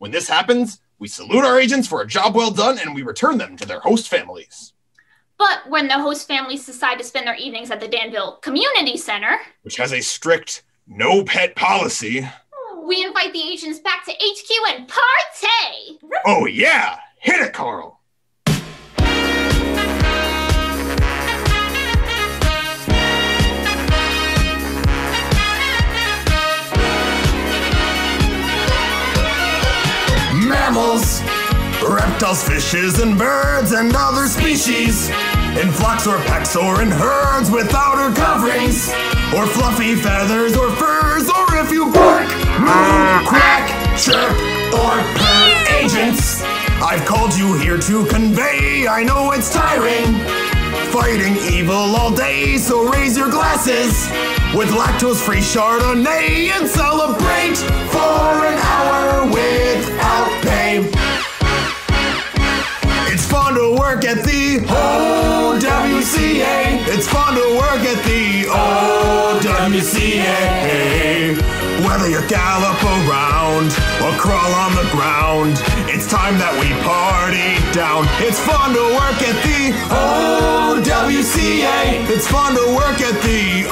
When this happens, we salute our agents for a job well done and we return them to their host families. But when the host families decide to spend their evenings at the Danville Community Center, which has a strict no pet policy, we invite the agents back to HQ and party! Oh yeah! Hit it, Karl! Mammals, reptiles, fishes, and birds, and other species. In flocks or packs or in herds with outer coverings, or fluffy feathers or furs, or if you bark, moo, quack, chirp, or purr. Agents, I've called you here to convey, I know it's tiring, fighting evil all day, so raise your glasses with lactose-free Chardonnay and celebrate for an hour without pay. It's fun to work at the O.W.C.A. It's fun to work at the O.W.C.A. Whether you gallop around or crawl on the ground, it's time that we party down. It's fun to work at the O.W.C.A. It's fun to work at the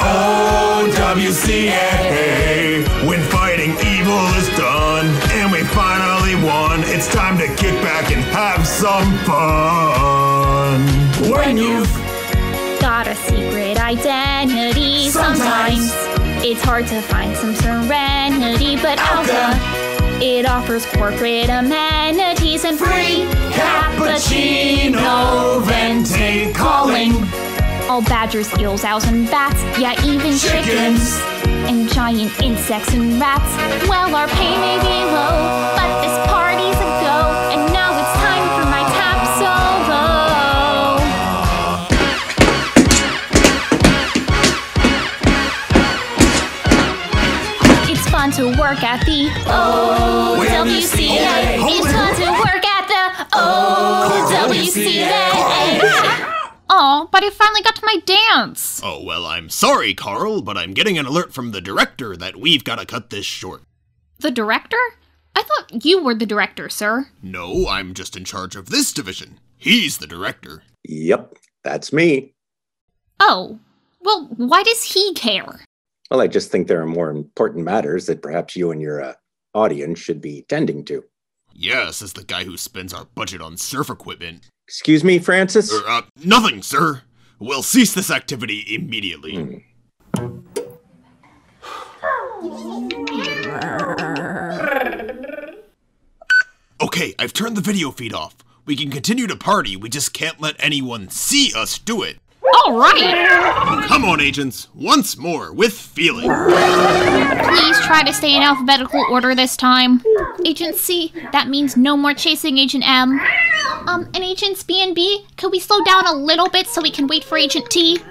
O.W.C.A. When fighting evil is done and we finally won, it's time to kick back and have some fun. When you've got a secret identity, sometimes it's hard to find some serenity, but OWCA, it offers corporate amenities and free cappuccino vente calling. All badgers, eels, owls, and bats, yeah, even chickens and giant insects and rats. Well, our pay may be low, but this party's a go, and now it's time for my tap solo. It's fun to work at the O.W.C.A. It's fun to work at the O.W.C.A. Oh, but I finally got to my dance. Oh, well, I'm sorry, Karl, but I'm getting an alert from the director that we've got to cut this short. The director? I thought you were the director, sir. No, I'm just in charge of this division. He's the director. Yep, that's me. Oh, well, why does he care? Well, I just think there are more important matters that perhaps you and your audience should be tending to. Yes, as the guy who spends our budget on surf equipment. Excuse me, Francis? Nothing, sir. We'll cease this activity immediately. Okay, I've turned the video feed off. We can continue to party, we just can't let anyone see us do it. All right! Come on, agents. Once more, with feeling. Please try to stay in alphabetical order this time. Agent C, that means no more chasing Agent M. And Agents B and B, could we slow down a little bit so we can wait for Agent T?